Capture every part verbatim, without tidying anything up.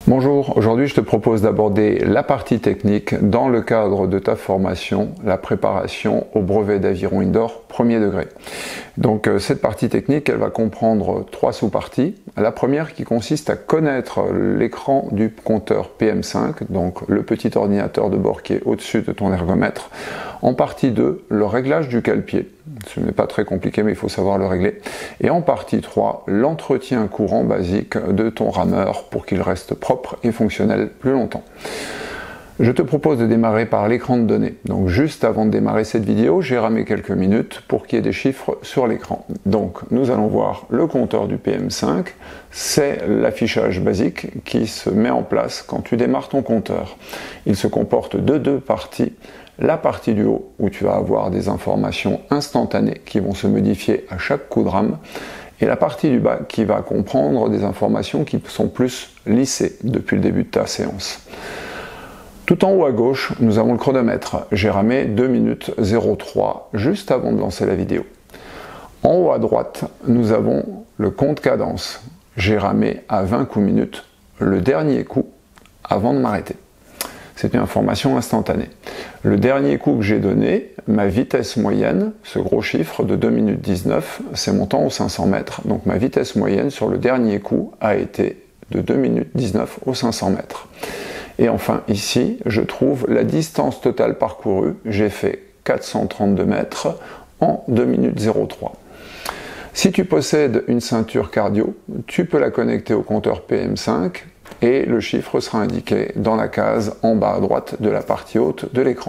Bonjour, aujourd'hui je te propose d'aborder la partie technique dans le cadre de ta formation, la préparation au brevet d'aviron indoor premier degré. Donc euh, cette partie technique, elle va comprendre trois sous-parties. La première qui consiste à connaître l'écran du compteur P M cinq, donc le petit ordinateur de bord qui est au-dessus de ton ergomètre. En partie deux, le réglage du cale-pied. Ce n'est pas très compliqué mais il faut savoir le régler. Et en partie trois, l'entretien courant basique de ton rameur pour qu'il reste propre et fonctionnel plus longtemps. Je te propose de démarrer par l'écran de données. Donc juste avant de démarrer cette vidéo, j'ai ramé quelques minutes pour qu'il y ait des chiffres sur l'écran. Donc nous allons voir le compteur du P M cinq. C'est l'affichage basique qui se met en place quand tu démarres ton compteur. Il se comporte de deux parties. La partie du haut où tu vas avoir des informations instantanées qui vont se modifier à chaque coup de rame. Et la partie du bas qui va comprendre des informations qui sont plus lissées depuis le début de ta séance. Tout en haut à gauche, nous avons le chronomètre. J'ai ramé deux minutes zéro trois juste avant de lancer la vidéo. En haut à droite, nous avons le compte cadence. J'ai ramé à vingt coups minutes le dernier coup avant de m'arrêter. C'est une information instantanée. Le dernier coup que j'ai donné, ma vitesse moyenne, ce gros chiffre de deux minutes dix-neuf, c'est mon temps aux cinq cents mètres. Donc ma vitesse moyenne sur le dernier coup a été de deux minutes dix-neuf aux cinq cents mètres. Et enfin ici, je trouve la distance totale parcourue. J'ai fait quatre cent trente-deux mètres en deux minutes zéro trois. Si tu possèdes une ceinture cardio, tu peux la connecter au compteur P M cinq et le chiffre sera indiqué dans la case en bas à droite de la partie haute de l'écran.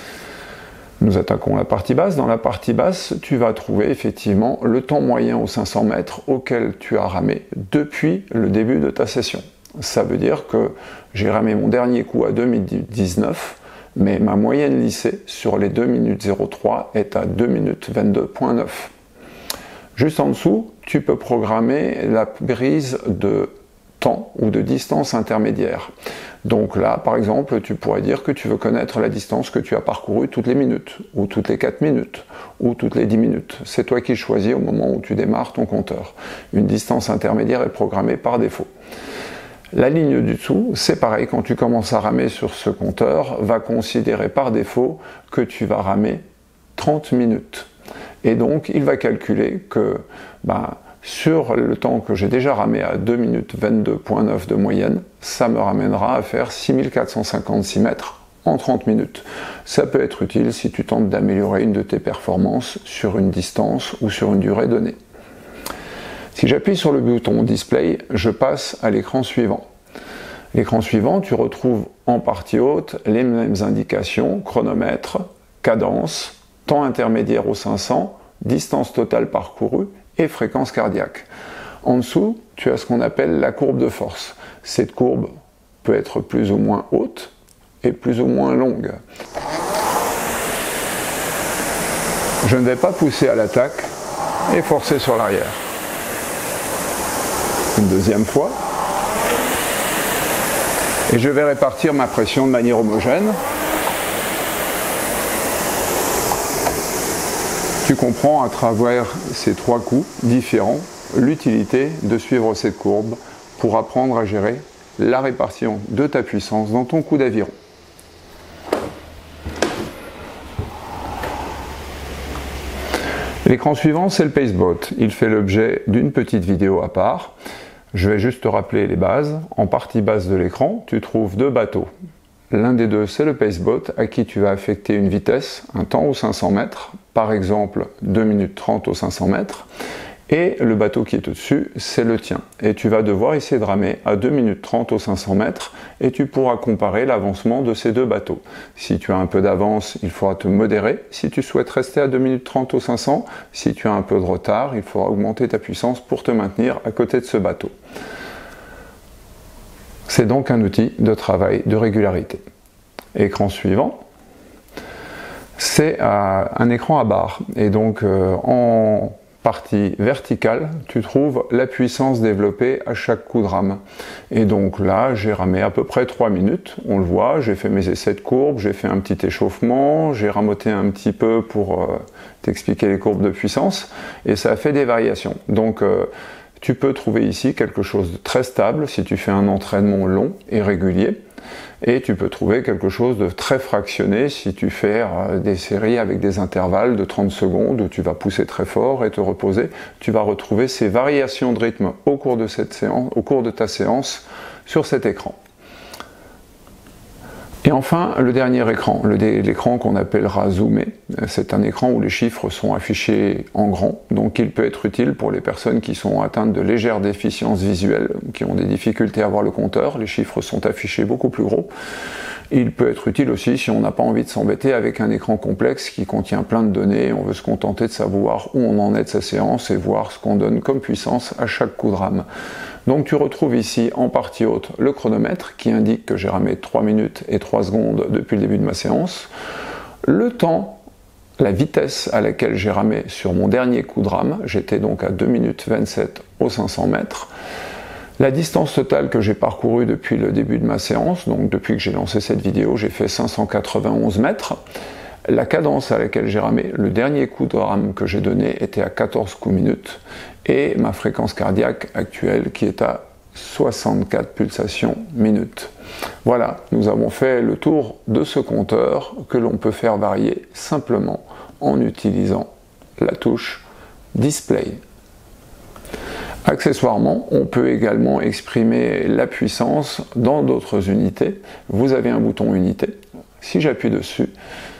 Nous attaquons la partie basse. Dans la partie basse, tu vas trouver effectivement le temps moyen aux cinq cents mètres auquel tu as ramé depuis le début de ta session. Ça veut dire que j'ai ramé mon dernier coup à deux minutes dix-neuf, mais ma moyenne lissée sur les deux minutes zéro trois est à deux minutes vingt-deux point neuf. Juste en dessous, tu peux programmer la prise de temps ou de distance intermédiaire. Donc là, par exemple, tu pourrais dire que tu veux connaître la distance que tu as parcourue toutes les minutes, ou toutes les quatre minutes, ou toutes les dix minutes. C'est toi qui choisis au moment où tu démarres ton compteur. Une distance intermédiaire est programmée par défaut. La ligne du dessous, c'est pareil, quand tu commences à ramer sur ce compteur, va considérer par défaut que tu vas ramer trente minutes. Et donc, il va calculer que ben, sur le temps que j'ai déjà ramé à deux minutes vingt-deux point neuf de moyenne, ça me ramènera à faire six mille quatre cent cinquante-six mètres en trente minutes. Ça peut être utile si tu tentes d'améliorer une de tes performances sur une distance ou sur une durée donnée. Si j'appuie sur le bouton Display, je passe à l'écran suivant. L'écran suivant, tu retrouves en partie haute les mêmes indications, chronomètre, cadence, temps intermédiaire aux cinq cents, distance totale parcourue et fréquence cardiaque. En dessous, tu as ce qu'on appelle la courbe de force. Cette courbe peut être plus ou moins haute et plus ou moins longue. Je ne vais pas pousser à l'attaque et forcer sur l'arrière. Une deuxième fois. Et je vais répartir ma pression de manière homogène. Tu comprends à travers ces trois coups différents l'utilité de suivre cette courbe pour apprendre à gérer la répartition de ta puissance dans ton coup d'aviron. L'écran suivant, c'est le Pacebot. Il fait l'objet d'une petite vidéo à part. Je vais juste te rappeler les bases. En partie basse de l'écran, tu trouves deux bateaux. L'un des deux, c'est le Pacebot, à qui tu vas affecter une vitesse, un temps aux cinq cents mètres, par exemple deux minutes trente aux cinq cents mètres. Et le bateau qui est au-dessus, c'est le tien. Et tu vas devoir essayer de ramer à deux minutes trente aux cinq cents mètres et tu pourras comparer l'avancement de ces deux bateaux. Si tu as un peu d'avance, il faudra te modérer. Si tu souhaites rester à deux minutes trente aux cinq cents, si tu as un peu de retard, il faudra augmenter ta puissance pour te maintenir à côté de ce bateau. C'est donc un outil de travail de régularité. Écran suivant, c'est euh, un écran à barre. Et donc euh, en partie verticale, tu trouves la puissance développée à chaque coup de rame. Et donc là, j'ai ramé à peu près trois minutes, on le voit, j'ai fait mes essais de courbes, j'ai fait un petit échauffement, j'ai ramoté un petit peu pour euh, t'expliquer les courbes de puissance, et ça a fait des variations. Donc euh, Tu peux trouver ici quelque chose de très stable si tu fais un entraînement long et régulier. Et tu peux trouver quelque chose de très fractionné si tu fais des séries avec des intervalles de trente secondes où tu vas pousser très fort et te reposer. Tu vas retrouver ces variations de rythme au cours de cette séance, au cours de ta séance sur cet écran. Et enfin, le dernier écran, l'écran qu'on appellera zoomé. C'est un écran où les chiffres sont affichés en grand, donc il peut être utile pour les personnes qui sont atteintes de légères déficiences visuelles, qui ont des difficultés à voir le compteur. Les chiffres sont affichés beaucoup plus gros. Il peut être utile aussi si on n'a pas envie de s'embêter avec un écran complexe qui contient plein de données. On veut se contenter de savoir où on en est de sa séance et voir ce qu'on donne comme puissance à chaque coup de rame. Donc tu retrouves ici en partie haute le chronomètre qui indique que j'ai ramé trois minutes et trois secondes depuis le début de ma séance. Le temps, la vitesse à laquelle j'ai ramé sur mon dernier coup de rame, j'étais donc à deux minutes vingt-sept aux cinq cents mètres. La distance totale que j'ai parcourue depuis le début de ma séance, donc depuis que j'ai lancé cette vidéo, j'ai fait cinq cent quatre-vingt-onze mètres. La cadence à laquelle j'ai ramé, le dernier coup de rame que j'ai donné était à quatorze coups minutes et ma fréquence cardiaque actuelle qui est à soixante-quatre pulsations minutes. Voilà, nous avons fait le tour de ce compteur que l'on peut faire varier simplement en utilisant la touche Display. Accessoirement, on peut également exprimer la puissance dans d'autres unités. Vous avez un bouton unité. Si j'appuie dessus,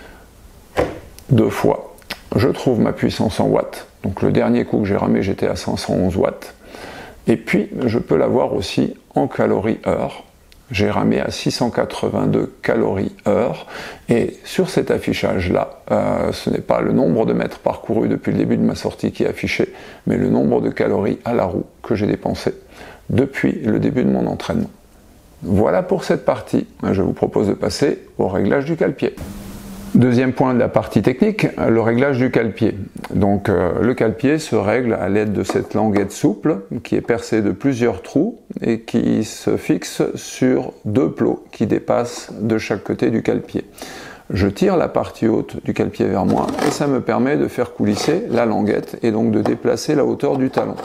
deux fois, je trouve ma puissance en watts. Donc le dernier coup que j'ai ramé, j'étais à cinq cent onze watts. Et puis, je peux l'avoir aussi en calories heure. J'ai ramé à six cent quatre-vingt-deux calories heure. Et sur cet affichage-là, euh, ce n'est pas le nombre de mètres parcourus depuis le début de ma sortie qui est affiché, mais le nombre de calories à la roue que j'ai dépensé depuis le début de mon entraînement. Voilà pour cette partie. Je vous propose de passer au réglage du cale-pied. Deuxième point de la partie technique, le réglage du cale-pied. Donc euh, le cale-pied se règle à l'aide de cette languette souple qui est percée de plusieurs trous et qui se fixe sur deux plots qui dépassent de chaque côté du cale-pied. Je tire la partie haute du cale-pied vers moi et ça me permet de faire coulisser la languette et donc de déplacer la hauteur du talon.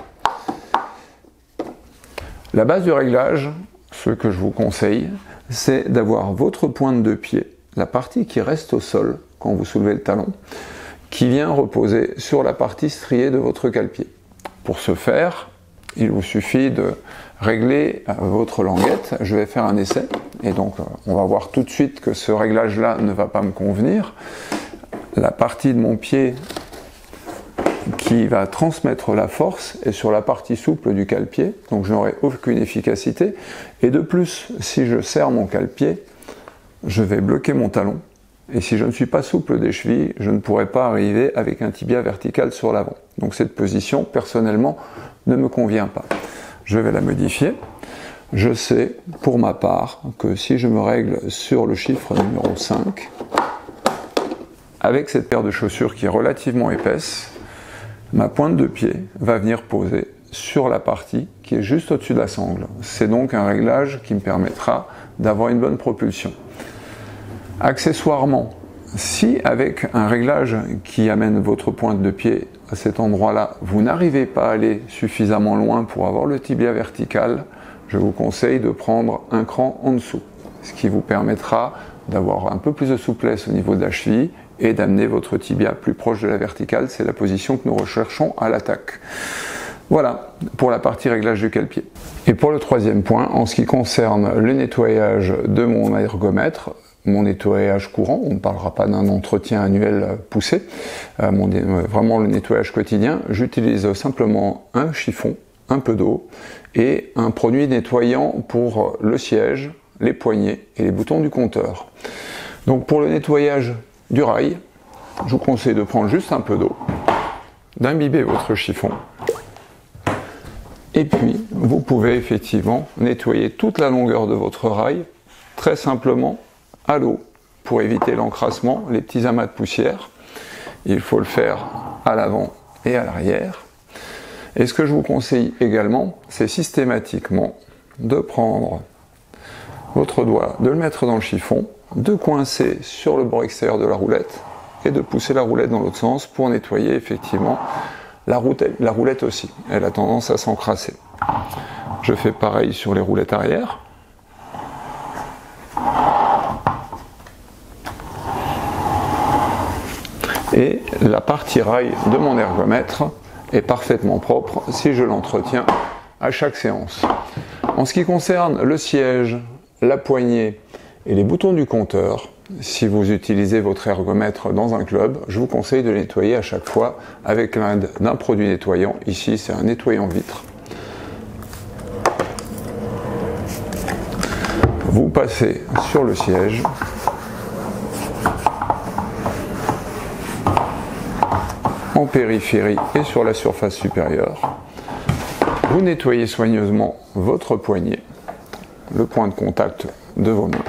La base du réglage, ce que je vous conseille, c'est d'avoir votre pointe de pied, la partie qui reste au sol quand vous soulevez le talon, qui vient reposer sur la partie striée de votre cale-pied. Pour ce faire, il vous suffit de régler votre languette. Je vais faire un essai, et donc on va voir tout de suite que ce réglage-là ne va pas me convenir. La partie de mon pied qui va transmettre la force est sur la partie souple du cale-pied, donc je n'aurai aucune efficacité. Et de plus, si je serre mon cale-pied, je vais bloquer mon talon, et si je ne suis pas souple des chevilles, je ne pourrai pas arriver avec un tibia vertical sur l'avant. Donc cette position, personnellement, ne me convient pas. Je vais la modifier. Je sais, pour ma part, que si je me règle sur le chiffre numéro cinq, avec cette paire de chaussures qui est relativement épaisse, ma pointe de pied va venir poser sur la partie qui est juste au-dessus de la sangle. C'est donc un réglage qui me permettra d'avoir une bonne propulsion. Accessoirement, si avec un réglage qui amène votre pointe de pied à cet endroit-là, vous n'arrivez pas à aller suffisamment loin pour avoir le tibia vertical, je vous conseille de prendre un cran en dessous, ce qui vous permettra d'avoir un peu plus de souplesse au niveau de la cheville et d'amener votre tibia plus proche de la verticale. C'est la position que nous recherchons à l'attaque. Voilà pour la partie réglage du cale-pied. Et pour le troisième point, en ce qui concerne le nettoyage de mon ergomètre, mon nettoyage courant, on ne parlera pas d'un entretien annuel poussé, euh, mon, euh, vraiment le nettoyage quotidien, j'utilise simplement un chiffon, un peu d'eau et un produit nettoyant pour le siège, les poignets et les boutons du compteur. Donc pour le nettoyage du rail, je vous conseille de prendre juste un peu d'eau, d'imbiber votre chiffon, et puis vous pouvez effectivement nettoyer toute la longueur de votre rail très simplement à l'eau pour éviter l'encrassement, les petits amas de poussière. Il faut le faire à l'avant et à l'arrière. Et ce que je vous conseille également, c'est systématiquement de prendre votre doigt, de le mettre dans le chiffon, de coincer sur le bord extérieur de la roulette et de pousser la roulette dans l'autre sens pour nettoyer effectivement La roulette, la roulette aussi, elle a tendance à s'encrasser. Je fais pareil sur les roulettes arrière. Et la partie rail de mon ergomètre est parfaitement propre si je l'entretiens à chaque séance. En ce qui concerne le siège, la poignée et les boutons du compteur, si vous utilisez votre ergomètre dans un club, je vous conseille de les nettoyer à chaque fois avec l'aide d'un produit nettoyant. Ici, c'est un nettoyant vitre. Vous passez sur le siège. En périphérie et sur la surface supérieure. Vous nettoyez soigneusement votre poignet, le point de contact de vos mains.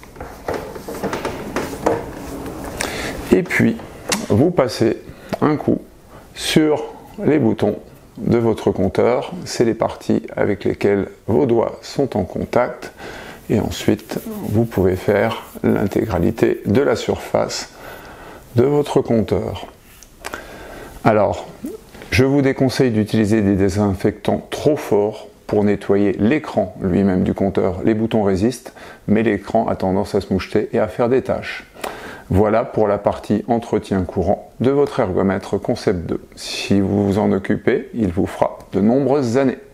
Et puis, vous passez un coup sur les boutons de votre compteur. C'est les parties avec lesquelles vos doigts sont en contact. Et ensuite, vous pouvez faire l'intégralité de la surface de votre compteur. Alors, je vous déconseille d'utiliser des désinfectants trop forts pour nettoyer l'écran lui-même du compteur. Les boutons résistent, mais l'écran a tendance à se moucheter et à faire des taches. Voilà pour la partie entretien courant de votre ergomètre Concept deux. Si vous vous en occupez, il vous fera de nombreuses années.